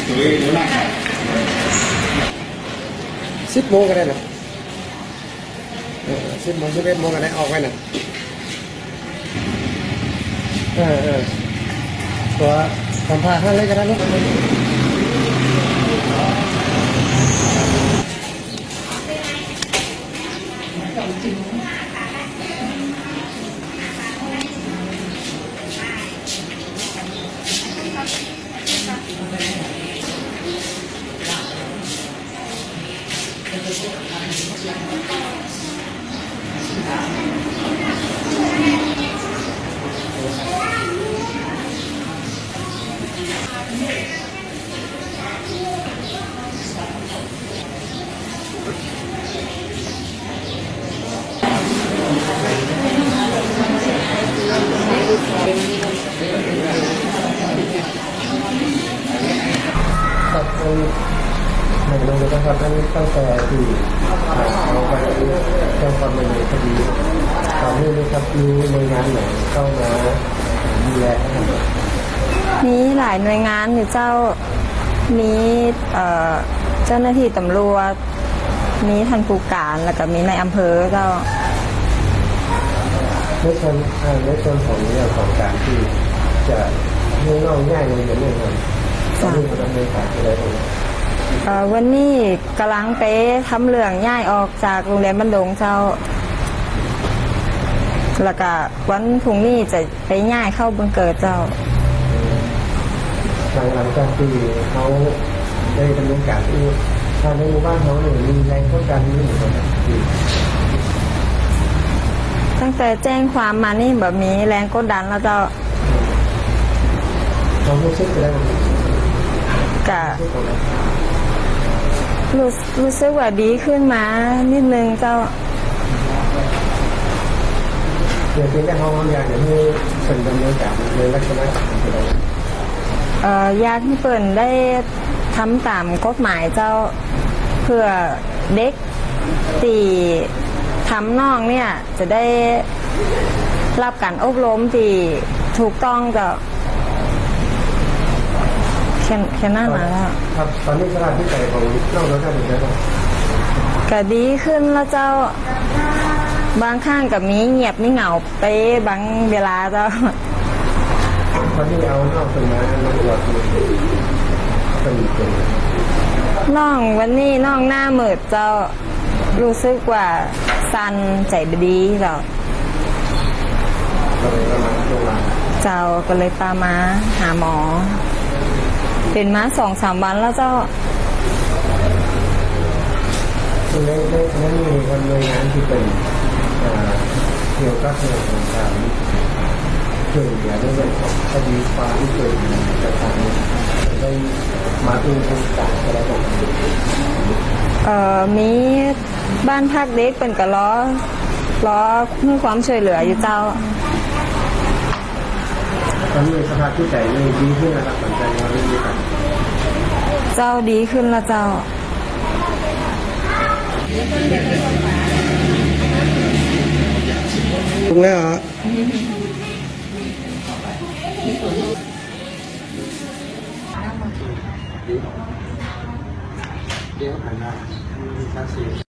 10 โมงก็ได้นะ10 โมง11 โมงก็ได้ออกไปนะตัวสัมภาษณ์ท่านเลยก็ได้ลูกในโรงเรียนนะครับตั้งแต่ที่เราไปแจ้งความดำเนินคดีตอนนี้นะครับมีหน่วยงานไหนเข้ามาดูแลมีหลายหน่วยงานอยู่เจ้ามีเจ้าหน้าที่ตำรวจมีท่านผู้การแล้วก็มีในอำเภอเจ้าในส่วนของเรื่องของการที่จะให้น้องง่ายเลยอย่างนี้ครับตอนนี้เราดำเนินการอะไรบ้างวันนี้กำลังไปทำเรื่องย้ายออกจากโรงเรียนบ้านดงเจ้าแล้วก็วันพรุ่งนี้จะไปย้ายเข้าบังเกิดเจ้าหลังจากที่เขาได้ดำเนินการที่ทางในหมู่บ้านเขาเนี่ยมีแรงกดดันนี่เหมือนกันตั้งแต่แจ้งความมานี่แบบมีแรงกดดันแล้วเจ้าเรารู้สึกได้กะรู้สึกว่าดีขึ้นมานิดนึงเจ้าเดี๋ยวเป็นแค่ห้องอยากจะให้เป็นดำเนินการในลักษณะอยากให้เปิ่นได้ทำตามกฎหมายเจ้าเพื่อเด็กตีทำน้องเนี่ยจะได้รับการอบรมที่ถูกต้องเจ้าแค่นั้นแล้วครับตอนนี้สภาพที่ใจของน้องเราได้เป็นไงบ้างก็ดีขึ้นแล้วเจ้าบางข้างกับมีเงียบมีเหงาไปบางเวลาเจ้าตอนที่เอาน้องเป็นมาน้องอวดเป็นน้องวันนี้น้องหน้าเหมือดเจ้ารู้สึกว่าสั่นใจดีเจ้าเจ้าก็เลยพามาหาหมอเป็นมา2-3 วันแล้วเจ้าแล้วมีคนหน่วยงานที่เป็นเกี่ยวกับเรื่องของการช่วยเหลือในเรื่องของคดีความที่เกิดจากการได้มาดูทางการอะไรบ้างมีบ้านพักเด็กเป็นกะล้อให้ความช่วยเหลืออยู่เจ้าตอนนี้สภาพที่ใจดีขึ้นนะครับสนใจมาเรื่องนี้กันเจ้าดีขึ้นแล้วเจ้าตรงนี้เหรอเดี๋ยวผ่านมา